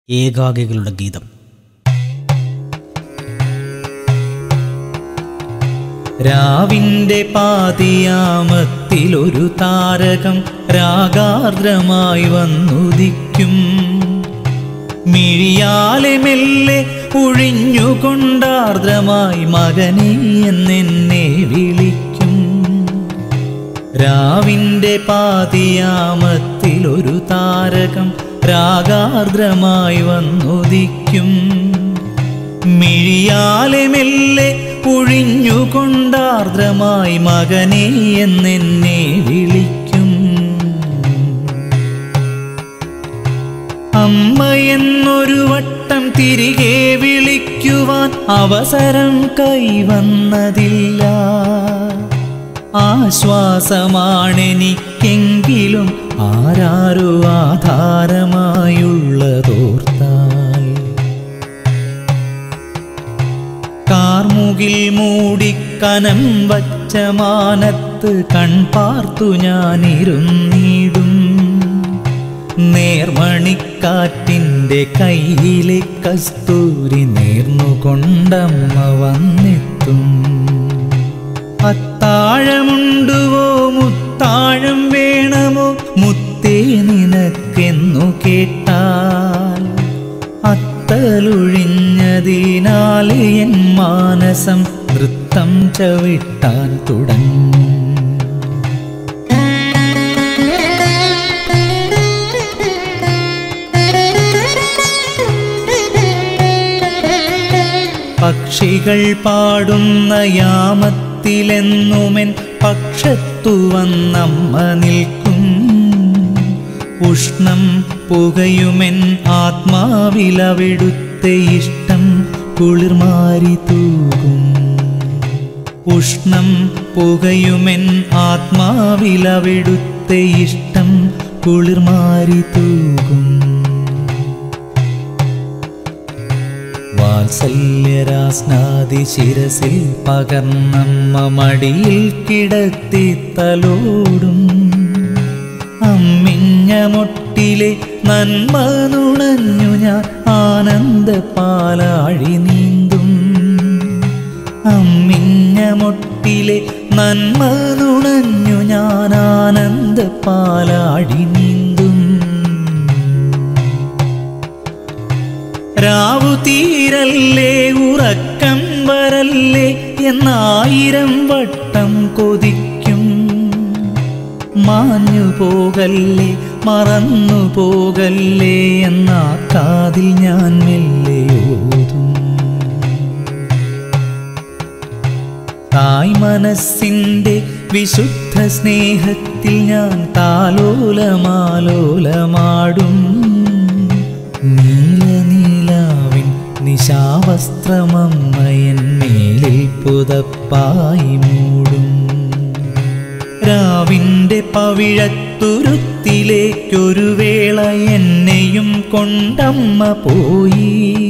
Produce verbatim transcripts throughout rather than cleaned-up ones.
ഏകാകികളുടെ ഗീതം. രാവിന്റെ പാതിയാമത്തിലൊരു താരകം രാഗാർദ്രമായി വന്നുദിക്കും. മിഴിയാലെ മെല്ലെ ഒഴിഞ്ഞുകൊണ്ടാർദ്രമായി മകനേ എന്നെന്നെ വിളിക്കും. രാവിന്റെ പാതിയാമത്തിലൊരു താരകം രാഗാർദ്രമായി വന്നുദിക്കും. മിഴിയാലെ മെല്ലെ ഒഴിഞ്ഞുകൊണ്ടാർദ്രമായി മകനേ എന്നെന്നെ വിളിക്കും. അമ്മ എന്നൊരു വട്ടം തിരികെ വിളിക്കുവാൻ അവസരം കൈവന്നതില്ല. ആശ്വാസമാണെനിക്കെങ്കിലും ആരാരോ ആധാരമായുള്ളതോർത്താൽ. കാർമുകിൽ മൂടിക്കനം വച്ച മാനത്ത് കൺപാർത്തു ഞാനിരുന്നിടും. നേർമണിക്കാറ്റിൻ്റെ കയ്യിലെ കസ്തൂരി നേർന്നുകൊണ്ടമ്മ വന്നെത്തും. അത്താഴമുണ്ടുവോ മുത്താഴം വേണമോ മുത്തേ നിനക്കെന്നു കേട്ടാൽ. അത്തലൊഴിഞ്ഞതിനാലെ എൻ മാനസം നൃത്തം ചവിട്ടാൻ തുടങ്ങും. പക്ഷികൾ പാടുന്ന യാമത്തിലെന്നുമെൻ പക്ഷത്തു വന്നമ്മ നിൽക്കും. ഉഷ്ണം പുകയുമെൻ ആത്മാവിലവിടുത്തെ ഇഷ്ടം കുളിർമാരി തൂകും. ഉഷ്ണം പുകയുമെൻ ആത്മാവിലവിടുത്തെ ഇഷ്ടം കുളിർമാരി തൂകും. വാത്സല്യരാസ്നാദി ശിരസിൽ പകർന്നമ്മ മടിയിൽ കിടത്തി തലോടും. അമ്മിഞ്ഞ മൊട്ടിലെ നന്മ നുണഞ്ഞു ഞാൻ ആനന്ദ പാലാഴി നീന്തും. അമ്മിഞ്ഞ മൊട്ടിലെ നന്മ നുണഞ്ഞു ഞാൻ ആനന്ദ പാലാഴി നീന്തും. രാവു തീരല്ലേ ഉറക്കം വരല്ലേ എന്നായിരം വട്ടം കൊതിക്കും. മാഞ്ഞു പോകല്ലേ മറന്നു പോകല്ലേ എന്നാ കാതിൽ ഞാൻ മെല്ലെ ഓതും. തായ് മനസ്സിൻ്റെ വിശുദ്ധ സ്നേഹത്തിൽ ഞാൻ താലോലമാലോലമാടും. നീല നീലാവിൻ നിശാവസ്ത്രമമ്മയൻ മേലിൽ പുതപ്പായി മൂടും. രാവിൻ്റെ പവിഴത്തുരുത്തിലേക്കൊരു വേള എന്നെയും കൊണ്ടമ്മ പോയി.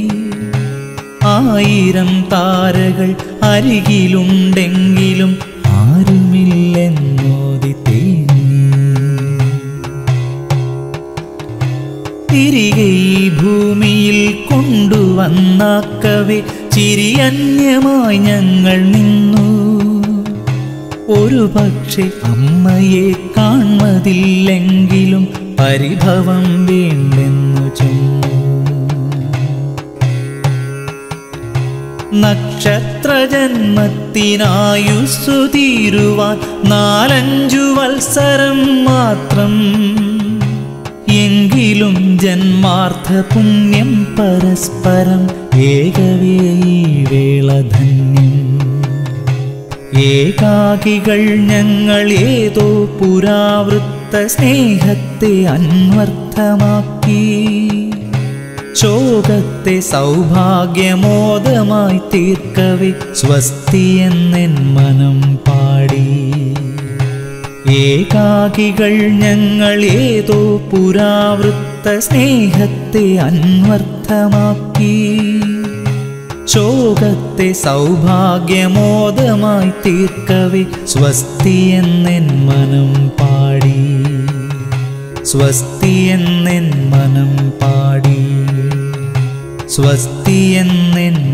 ആയിരം താരകൾ അരികിലുണ്ടെങ്കിലും ആരുമില്ലെന്നോതി തേങ്ങി. തിരികെ ഈ ഭൂമിയിൽ കൊണ്ടുവന്നാക്കവേ ചിരിയന്യമായി ഞങ്ങൾ നിന്നു. ഒരു പക്ഷെ അമ്മയെ കാൺമതില്ലെങ്കിലും പരിഭവം വേണ്ടെന്നു ചൊന്നു. നക്ഷത്രജന്മത്തിനായുസ്സു തീരുവാൻ നാലഞ്ചു വത്സരം മാത്രം. എങ്കിലും ജന്മാർത്ഥ പുണ്യം പരസ്പരം ഏകവേ ഈ വേള ധന്യം. ഏകാകികൾ ഞങ്ങൾ ഏതോ പുരാവൃത്ത സ്നേഹത്തെ അന്വർത്ഥമാക്കി. ശോകത്തെ സൗഭാഗ്യമോദമായി തീർക്കവേ സ്വസ്തി എന്നെൻ മനം പാടി. ഏകാകികൾ ഞങ്ങൾ ഏതോ പുരാവൃത്ത സ്നേഹത്തെ അന്വർത്ഥമാക്കി. ശോകത്തെ സൗഭാഗ്യമോദമായി തീർക്കവേ സ്വസ്തി എന്നെൻ മനം പാടി. സ്വസ്തി എന്നെൻ മനം പാടി. സ്വസ്തി എന്നെൻ